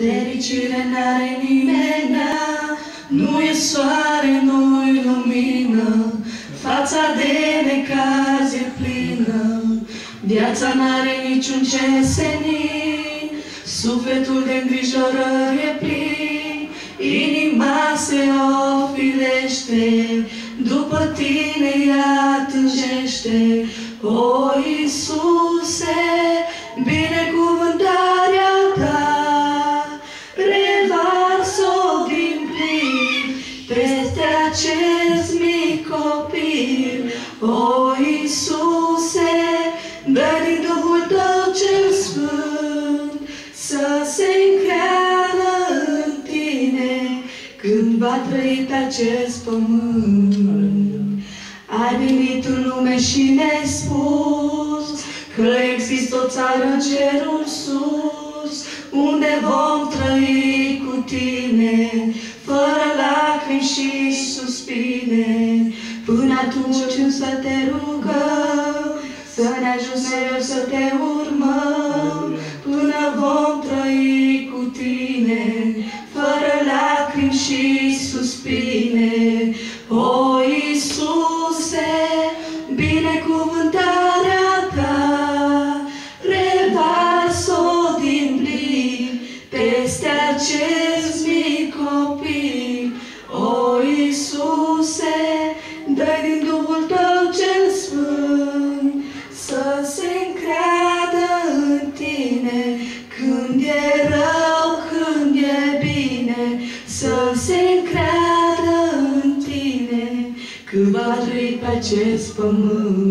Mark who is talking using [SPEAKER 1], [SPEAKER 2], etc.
[SPEAKER 1] Fericire n-are nimeni, nu e soare, nu-i lumină, fața de necaz e plină, viața n-are niciun cesenii, sufletul de îngrijorări e plin, inima se ofilește, după tine ea tânjește. O, Iisuse, binecuvântarea ta, revarsă-o din plin peste acest mic copil. O, Iisuse, dă din Duhul tău cel sfânt să se încreadă în tine când va trăi pe acest pământ. Ai venit în lume și ne-ai spus că există o țară în cerul sus, unde vom trăi cu tine, fără lacrimi și suspine. Până atunci însă te rugăm să ne ajuți mereu să te urmăm, până vom trăi cu tine, fără lacrimi și suspine. O, Iisuse, binecuvântarea ta, revarsă-o din plin peste acest mic copil. O, Iisuse, dă din Duhul tău cel sfânt să se încreadă în tine când e rău, când e bine, să se încreadă în tine când va trăi pe acest pământ.